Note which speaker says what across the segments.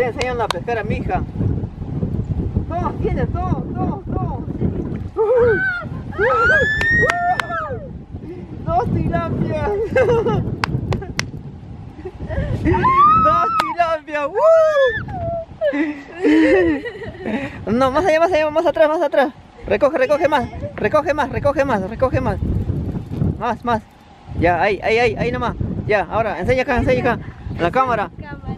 Speaker 1: enseñando a pescar a mi hija. Todos tienes, todos. Dos tilapias. Dos tilapias. No, más allá, más atrás. Recoge más. Más. Ya, ahí nomás. Ya, ahora, enseña acá. La cámara.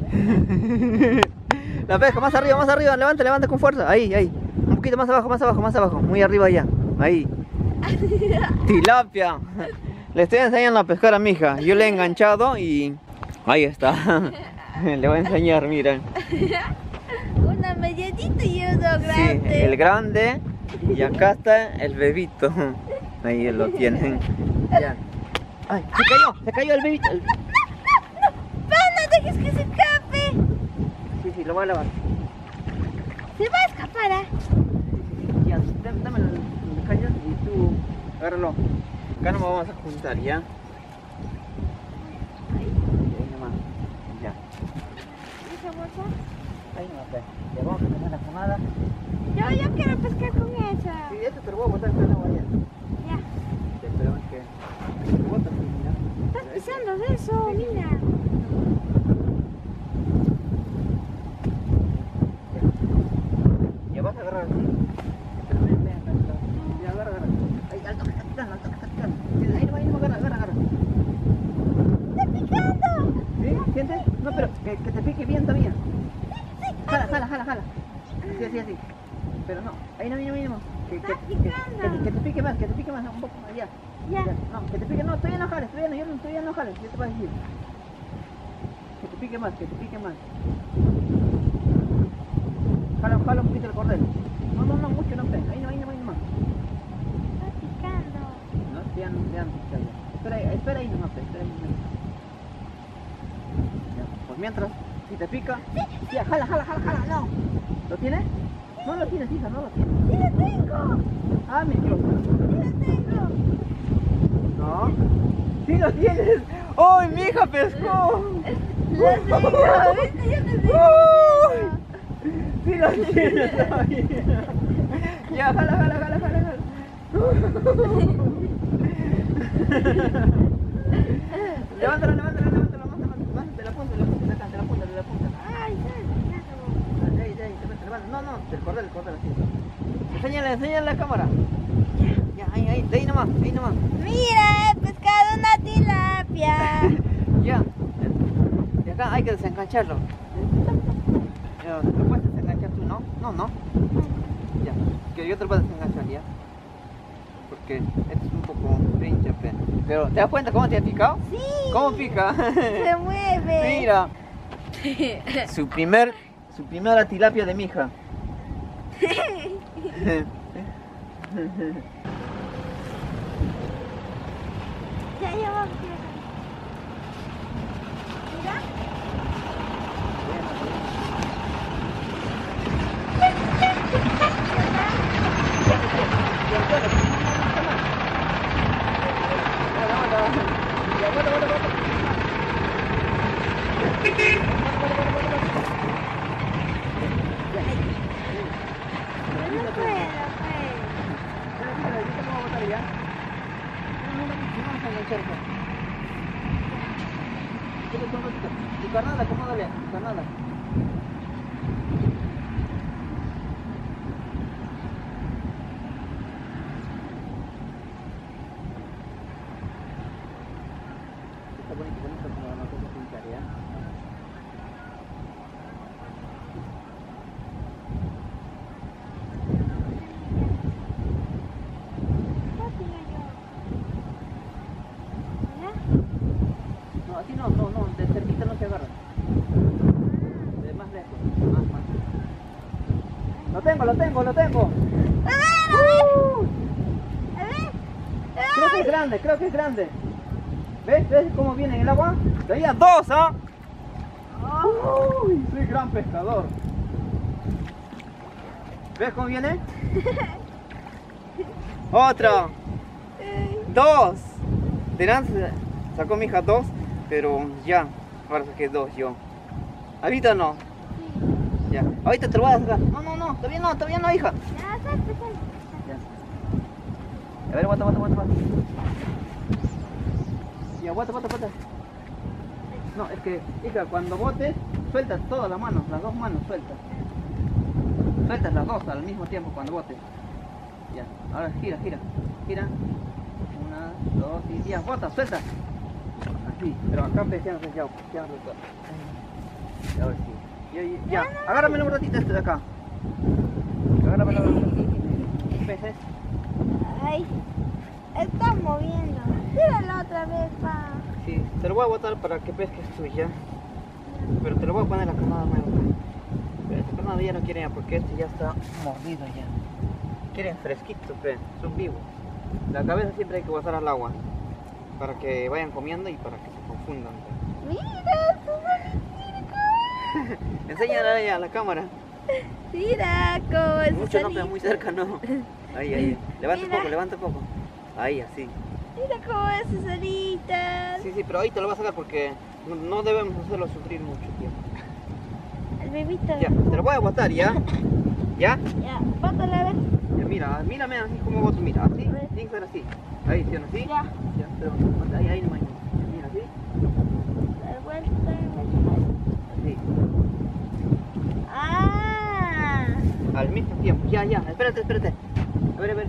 Speaker 1: La pesca, más arriba, levanta con fuerza. Ahí. Un poquito más abajo. Muy arriba ya. Ahí. Tilapia. Le estoy enseñando a pescar a mi hija. Yo le he enganchado y ahí está. Le voy a enseñar, miren.
Speaker 2: Una medianita y uno grande.
Speaker 1: Sí, el grande. Y acá está el bebito. Ahí lo tienen. Ya. Ay, se cayó el bebito.
Speaker 2: No dejes que se escape.
Speaker 1: Sí, lo voy a lavar.
Speaker 2: Se va a escapar, ¿eh?
Speaker 1: Ya, dame las cañas y tú agárralo. Acá no vamos a juntar, ¿ya? Ahí nomás. Ya.
Speaker 2: ¿Esa bolsa?
Speaker 1: Ahí nomás, ya vamos a poner la pomada.
Speaker 2: Yo quiero pescar con esa.
Speaker 1: Sí, esto te lo voy a botar en el agua ya.
Speaker 2: Ya.
Speaker 1: Esperemos que te botas, mira.
Speaker 2: Estás pisando de eso, mira.
Speaker 1: Ya vas a agarrar así. Pero ven, ya agarra. Ahí, al toque, capitán. Ahí no, agarra.
Speaker 2: ¡Está picando!
Speaker 1: ¿Sí? ¿Sientes? No, pero que te pique bien todavía. Jala. Así. Pero no, ahí no. Que te pique más, un poco más, ya.
Speaker 2: Ya.
Speaker 1: No, que te pique, no, todavía no jales, todavía no jales, yo te voy a decir. Que te pique más. Jala un poquito el cordel. No, mucho no, ahí no.
Speaker 2: Está picando.
Speaker 1: No, ya. Espera ahí nomás. Ya, pues mientras, si te pica, ya, jala, no. ¿Lo tienes? No lo tienes, hija, no lo tienes.
Speaker 2: ¡Sí lo tengo!
Speaker 1: Ah, mentiroso.
Speaker 2: ¡Sí lo tengo!
Speaker 1: No. ¡Sí lo tienes! ¡Uy, mi hija pescó!
Speaker 2: ¡Lo tengo! ¿Viste? Yo te digo.
Speaker 1: ¡Sí lo tienes todavía! Ya, jala. Levántala, más de la punta, de la punta.
Speaker 2: Ay,
Speaker 1: Ahí, levanta. No, del cordel así. Enséñale la cámara. Ya, ahí, de ahí nomás.
Speaker 2: mira, he pescado una tilapia.
Speaker 1: Ya. De acá hay que desengancharlo. Ya, ¿lo puedes desenganchar tú, no? No. Ya, que yo te lo voy a desenganchar, ya. Porque esto es un poco pinche, pero ¿te das cuenta cómo te ha picado?
Speaker 2: Sí.
Speaker 1: ¿Cómo pica?
Speaker 2: Se mueve.
Speaker 1: Mira. Su primera tilapia de mi hija.
Speaker 2: Ya vamos. Mira. No puedo.
Speaker 1: Tu carnada, acomódale, tu carnada. Está bonito como la cosa pintar, ¿ya? No, así no, de cerquita no se agarra. De más lejos, más. Lo tengo.
Speaker 2: A ver.
Speaker 1: Creo que es grande. ¿Ves cómo viene en el agua? Traía dos, ¿ah? Uy, soy gran pescador. ¿Ves cómo viene? Otro. Dos. Delante sacó mi hija dos, pero ya, ahora saqué dos yo. ¿Ahorita no?
Speaker 2: Sí.
Speaker 1: Ya, ahorita te lo voy a sacar. No, todavía no, hija.
Speaker 2: Ya, salte.
Speaker 1: Ya. A ver, aguanta. Ya, aguanta. No, es que, hija, cuando botes, sueltas todas las manos, las dos manos sueltas. Sueltas las dos al mismo tiempo cuando botes. Ya, ahora gira. Una, dos y ya, bota, suelta. Así, pero acá empezamos ya, ahora sí. Ya, agárramelo un ratito este de acá. Agárramelo un ratito. ¿Peces?
Speaker 2: Ay, está moviendo. Tíralo otra vez, pa.
Speaker 1: Sí, te lo voy a botar para que pesques tú ya. Pero te lo voy a poner la camada nueva. Pero esta camada ya no quiere ya porque este ya está mordido ya. Quieren fresquito, son vivos. La cabeza siempre hay que botar al agua para que vayan comiendo y para que se confundan.
Speaker 2: Mira, su circo.
Speaker 1: Enséñale a la cámara.
Speaker 2: Mira cómo es.
Speaker 1: Mucho no, pero muy cerca no. Ahí. Levanta un poco. Ahí, así.
Speaker 2: Mira cómo es sus alitas.
Speaker 1: Sí, pero ahí te lo vas a sacar porque no debemos hacerlo sufrir mucho tiempo.
Speaker 2: El bebito.
Speaker 1: Ya, te lo voy a botar, ¿ya? ¿Ya?
Speaker 2: Ya, bótalo a ver.
Speaker 1: Ya, mírame así como boto, mira, así, tiene que ser así. Ahí, ¿sí o no? ¿Sí?
Speaker 2: Ya.
Speaker 1: Pero ahí nomás. Mira, así.
Speaker 2: Dar vuelta.
Speaker 1: Así.
Speaker 2: Ah.
Speaker 1: Al mismo tiempo. Ya, espérate. A ver.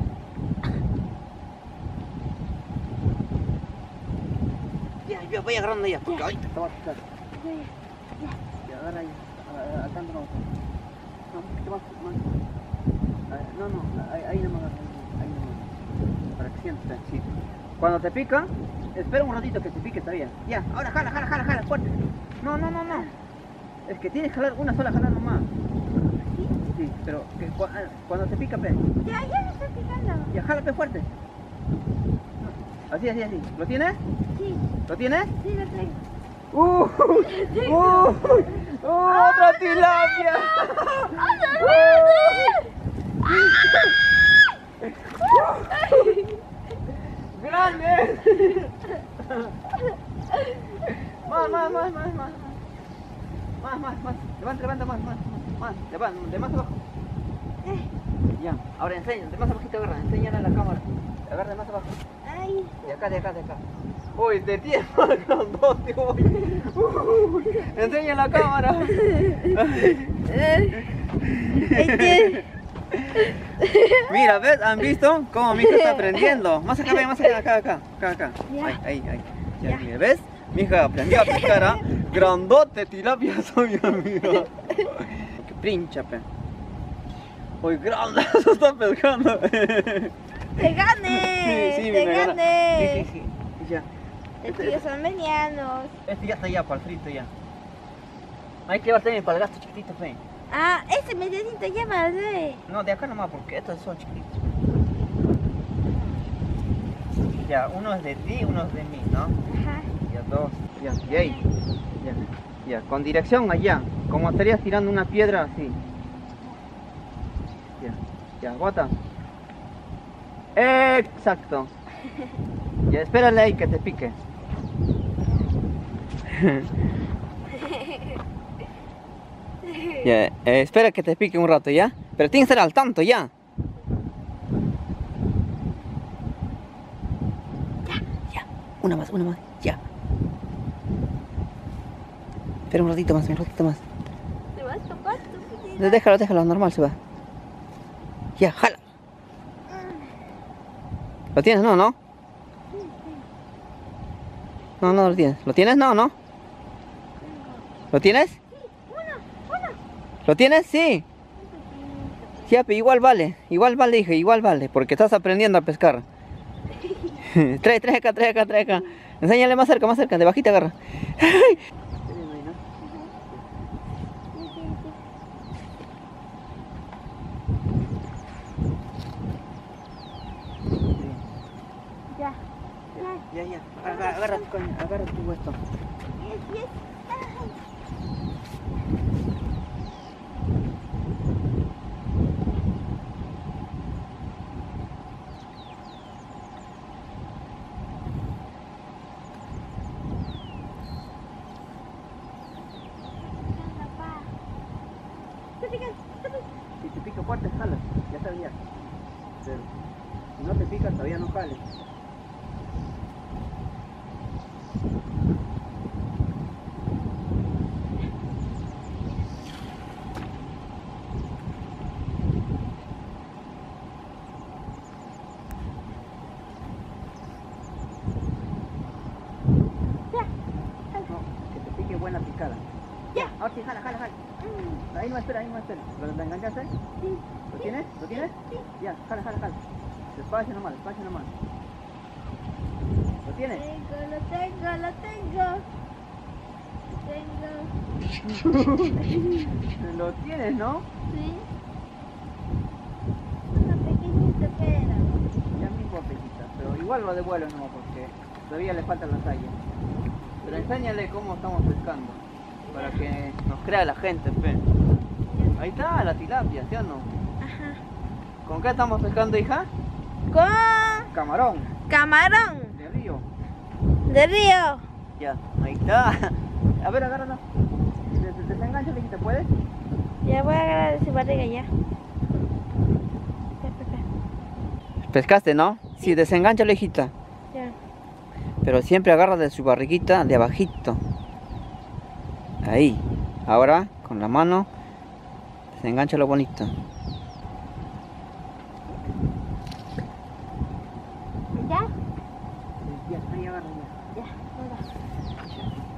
Speaker 1: Ya, voy agarrando ya, porque ahorita te va a picar. Ya, agarra ahí. Tanto no. No, un poquito más. No, ahí nomás. Para que sientas, sí. Cuando te pica, espera un ratito que te pique, está bien. Ya, ahora jala, fuerte. No. Es que tienes que jalar una sola jalada nomás. Sí, pero cuando te pica, pe.
Speaker 2: Ya me estoy picando.
Speaker 1: Ya, jálate fuerte. Así. ¿Lo tienes?
Speaker 2: Sí,
Speaker 1: ¿Lo tienes?
Speaker 2: sí lo tengo.
Speaker 1: ¡Otra tilapia! ¡Grande! Más. Levanta más. De más abajo. Ya, ahora enseña, de más abajito agarra, enséñale a la cámara. Agarra de más abajo.
Speaker 2: Ay.
Speaker 1: De acá. Uy, te tienes más grandote, uy. Enseña a la cámara. Mira, ¿ves? ¿Han visto cómo mi hija está aprendiendo? Más acá, acá. Ahí. Ya, mira, ¿ves? Mi hija aprendió a pescar, ¿ah? Grandote tilapia soy, amigo. Qué príncipe. Uy, grande, eso está pescando.
Speaker 2: ¡Te gané!
Speaker 1: Sí,
Speaker 2: ¡Te
Speaker 1: mira,
Speaker 2: gané!
Speaker 1: Sí, ya.
Speaker 2: Estos son medianos.
Speaker 1: Este ya está ya para el frito ya. Hay que llevar también para el gasto chiquitito, fe.
Speaker 2: Ah, ese medianito ya me haré.
Speaker 1: No, de acá nomás, porque estos son chiquitos. Ya, uno es de ti, uno es de mí, ¿no?
Speaker 2: Ajá.
Speaker 1: Ya, dos. Ya, y ahí. Ya, con dirección allá. Como estarías tirando una piedra así. Ya, bota. Exacto. Ya, espérale ahí que te pique. Ya, espera que te pique un rato, ¿ya? Pero tienes que estar al tanto, ¿ya? Ya. Una más, ya. Espera un ratito más.
Speaker 2: ¿Te vas a topar tu pillita?
Speaker 1: Déjalo, normal se va. Ya, jala. ¿Lo tienes? No. No lo tienes. ¿Lo tienes? No. ¿Lo tienes? ¿Lo tienes? Sí. Ya, pero igual vale, hija, igual vale, porque estás aprendiendo a pescar. Trae acá. Enséñale más cerca, de bajita agarra. Ya. Agarra tu esto.
Speaker 2: Yes.
Speaker 1: Pero si no te pica todavía no jales. Que te pique buena picada.
Speaker 2: Ya.
Speaker 1: Ahora sí, jala. Ahí no espera. ¿Lo enganchaste?
Speaker 2: Sí.
Speaker 1: ¿Lo tienes?
Speaker 2: Sí.
Speaker 1: Ya, jala. Despacio nomás. ¿Lo tienes?
Speaker 2: Lo tengo.
Speaker 1: Lo tienes, ¿no?
Speaker 2: Sí. Una pequeñita pera.
Speaker 1: Ya mismo apetita, pero igual lo devuelvo no, porque todavía le faltan las sayas. Pero enséñale cómo estamos pescando, para que nos crea la gente, pe. Ahí está la tilapia, ¿sí o no?
Speaker 2: Ajá.
Speaker 1: ¿Con qué estamos pescando, hija?
Speaker 2: Con
Speaker 1: Camarón,
Speaker 2: camarón
Speaker 1: de río.
Speaker 2: de río.
Speaker 1: Ya, ahí está. A ver, agárralo. Desengancha, hijita, ¿puedes?
Speaker 2: Ya voy a agarrar de su barriga ya.
Speaker 1: Pescaste, ¿no? Sí, desengancha, hijita.
Speaker 2: Ya.
Speaker 1: Pero siempre agarra de su barriguita de abajito. Ahí. Ahora, con la mano, desengancha lo bonito.
Speaker 2: ¿Ya?
Speaker 1: Ya, ahí agarra ya.
Speaker 2: Ya, venga.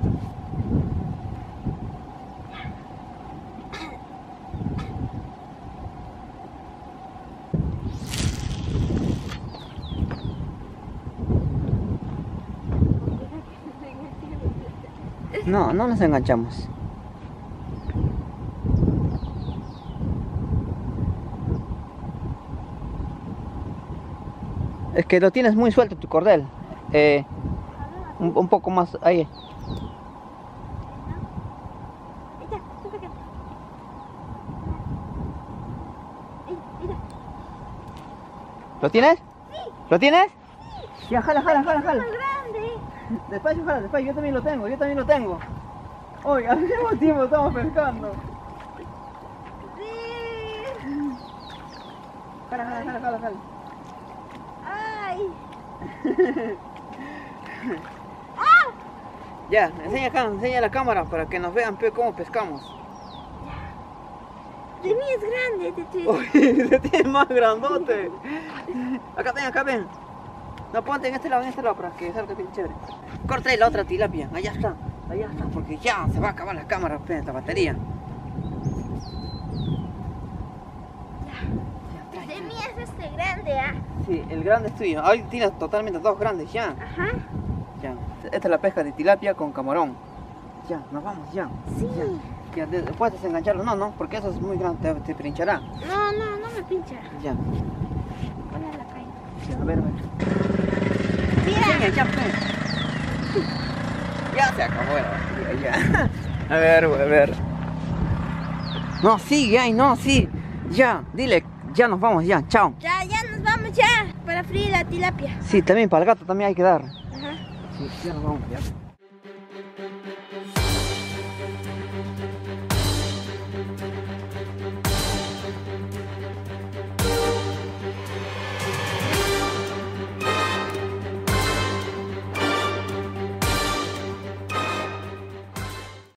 Speaker 1: No nos enganchamos. Es que lo tienes muy suelto tu cordel. Un poco más ahí. ¿Lo tienes?
Speaker 2: Sí.
Speaker 1: ¿Lo tienes? Ya, jala.
Speaker 2: Más grande.
Speaker 1: Despacio, yo también lo tengo. Oye, al mismo tiempo estamos pescando.
Speaker 2: Sí.
Speaker 1: Jala.
Speaker 2: Ay.
Speaker 1: Ya, enseña la cámara para que nos vean cómo pescamos.
Speaker 2: De mí es grande, de ti.
Speaker 1: Oye, se tiene más grandote. Acá ven. No, ponte en este lado para que salga bien chévere. Corta ahí la otra tilapia, allá está, porque ya se va a acabar la cámara, la batería.
Speaker 2: De mí es este grande, ¿ah?
Speaker 1: Sí, el grande es tuyo. Ahí tienes totalmente dos grandes ya.
Speaker 2: Ajá.
Speaker 1: Ya. Esta es la pesca de tilapia con camarón. Ya, nos vamos ya.
Speaker 2: Sí.
Speaker 1: Ya, puedes desengancharlo, no, porque eso es muy grande, te pinchará.
Speaker 2: No me pincha.
Speaker 1: Ya.
Speaker 2: Ponle la calle.
Speaker 1: Ya, a ver.
Speaker 2: Mira.
Speaker 1: Ya se acabó la batería, ya. A ver. No, sí, sí. Ya, dile, ya nos vamos, ya, chao.
Speaker 2: Ya nos vamos ya. Para freír la tilapia.
Speaker 1: Sí, también para el gato también hay que dar.
Speaker 2: Ajá.
Speaker 1: Sí, ya nos vamos, ya.